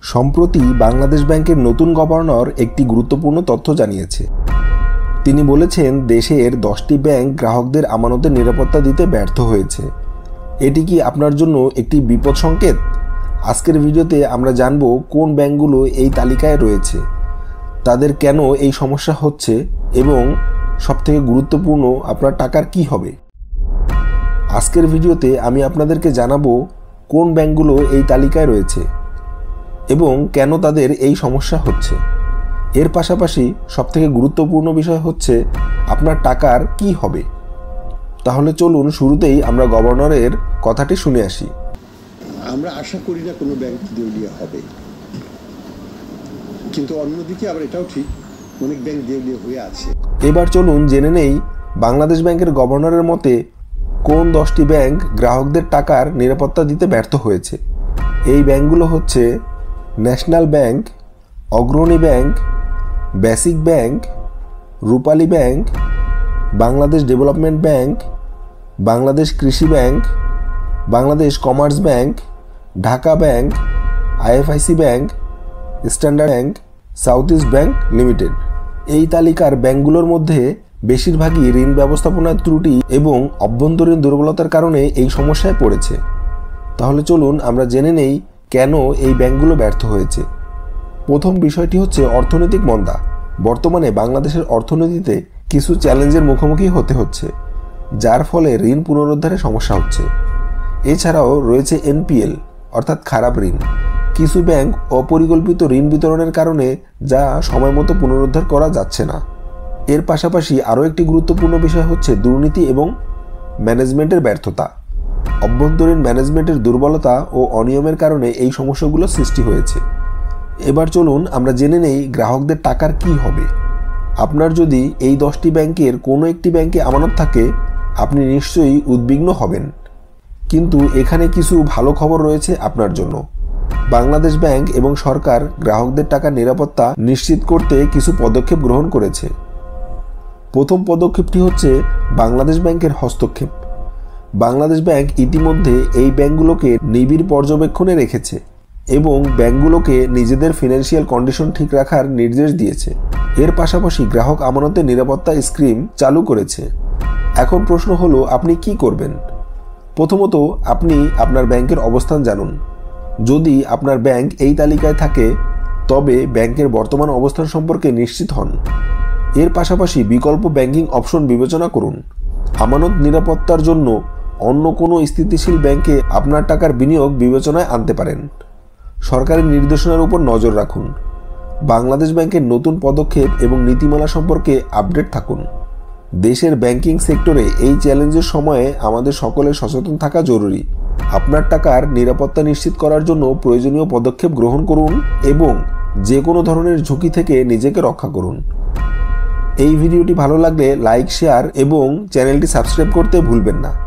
সম্প্রতি বাংলাদেশ ব্যাংকের নতুন গভর্নর একটি গুরুত্বপূর্ণ তথ্য জানিয়েছে। তিনি বলেছেন, দেশের 10টি ব্যাংক গ্রাহকদের আমানতের নিরাপত্তা দিতে ব্যর্থ হয়েছে। এটি কি আপনার জন্য একটি বিপদ সংকেত? আজকের ভিডিওতে আমরা জানব কোন ব্যাংকগুলো এই তালিকায় রয়েছে, তাদের কেন এই সমস্যা হচ্ছে এবং সবথেকে গুরুত্বপূর্ণ, আপনার টাকার কি হবে। আজকের ভিডিওতে আমি আপনাদেরকে জানাবো কোন ব্যাংকগুলো এই তালিকায় রয়েছে এবং কেন তাদের এই সমস্যা হচ্ছে। এর পাশাপাশি সবথেকে গুরুত্বপূর্ণ বিষয় হচ্ছে আপনার টাকার কি হবে। তাহলে চলুন শুরুতেই আমরা গভর্নরের কথাটি শুনে আসি। আমরা আশা করি না কোনো ব্যাংক দেউলিয়া হবে, কিন্তু অন্যদিকে আবার এটাও ঠিক অনেক ব্যাংক দেউলিয়া হয়ে আছে। এবার চলুন জেনে নেই বাংলাদেশ ব্যাংকের গভর্নরের মতে কোন 10টি ব্যাংক গ্রাহকদের টাকার নিরাপত্তা দিতে ব্যর্থ হয়েছে। এই ব্যাংকগুলো হচ্ছে national bank, Agrani bank, basic bank, Rupali bank, Bangladesh development bank, Bangladesh Krishi bank, Bangladesh commerce bank, Dhaka bank, IFIC bank, standard bank, south east bank limited. এই তালিকার ব্যাংকগুলোর মধ্যে বেশিরভাগই ঋণ ব্যবস্থাপনার ত্রুটি এবং অভ্যন্তরীণ দুর্বলতার কারণে এই সমস্যায় পড়েছে। তাহলে চলুন আমরা জেনে নেই কেন এই ব্যাংকগুলো ব্যর্থ হয়েছে। প্রথম বিষয়টি হচ্ছে অর্থনৈতিক মন্দা। বর্তমানে বাংলাদেশের অর্থনীতিতে কিছু চ্যালেঞ্জের মুখোমুখি হতে হচ্ছে, যার ফলে ঋণ পুনরুদ্ধারে সমস্যা হচ্ছে। এছাড়াও রয়েছে এনপিএল অর্থাৎ খারাপ ঋণ। কিছু ব্যাংক অপরিকল্পিত ঋণ বিতরণের কারণে যা সময়মতো পুনরুদ্ধার করা যাচ্ছে না। এর পাশাপাশি আরও একটি গুরুত্বপূর্ণ বিষয় হচ্ছে দুর্নীতি এবং ম্যানেজমেন্টের ব্যর্থতা। অভ্যন্তরীণ ম্যানেজমেন্টের দুর্বলতা ও অনিয়মের কারণে এই সমস্যাগুলো সৃষ্টি হয়েছে। এবার চলুন আমরা জেনে নেই গ্রাহকদের টাকার কি হবে। আপনার যদি এই 10টি ব্যাংকের কোনো একটি ব্যাংকে আমানত থাকে, আপনি নিশ্চয়ই উদ্বিগ্ন হবেন, কিন্তু এখানে কিছু ভালো খবর রয়েছে আপনার জন্য। বাংলাদেশ ব্যাংক এবং সরকার গ্রাহকদের টাকার নিরাপত্তা নিশ্চিত করতে কিছু পদক্ষেপ গ্রহণ করেছে। প্রথম পদক্ষেপটি হচ্ছে বাংলাদেশ ব্যাংকের হস্তক্ষেপ। বাংলাদেশ ব্যাংক ইতিমধ্যে এই ব্যাংকগুলোকে নিবিড় পর্যবেক্ষণে রেখেছে এবং ব্যাংকগুলোকে নিজেদের ফিনান্সিয়াল কন্ডিশন ঠিক রাখার নির্দেশ দিয়েছে। এর পাশাপাশি গ্রাহক আমানতের নিরাপত্তা স্কিম চালু করেছে। এখন প্রশ্ন হলো, আপনি কি করবেন? প্রথমত, আপনি আপনার ব্যাংকের অবস্থান জানুন। যদি আপনার ব্যাংক এই তালিকায় থাকে, তবে ব্যাংকের বর্তমান অবস্থান সম্পর্কে নিশ্চিত হন। এর পাশাপাশি বিকল্প ব্যাংকিং অপশন বিবেচনা করুন। আমানত নিরাপত্তার জন্য অন্য কোনো স্থিতিশীল ব্যাংকে আপনার টাকার বিনিয়োগ বিবেচনায় আনতে পারেন। সরকারি নির্দেশনার উপর নজর রাখুন। বাংলাদেশ ব্যাংকের নতুন পদক্ষেপ এবং নীতিমালা সম্পর্কে আপডেট থাকুন। দেশের ব্যাংকিং সেক্টরে এই চ্যালেঞ্জের সময়ে আমাদের সকলের সচেতন থাকা জরুরি। আপনার টাকার নিরাপত্তা নিশ্চিত করার জন্য প্রয়োজনীয় পদক্ষেপ গ্রহণ করুন এবং যে কোনো ধরনের ঝুঁকি থেকে নিজেকে রক্ষা করুন। এই ভিডিওটি ভালো লাগলে লাইক, শেয়ার এবং চ্যানেলটি সাবস্ক্রাইব করতে ভুলবেন না।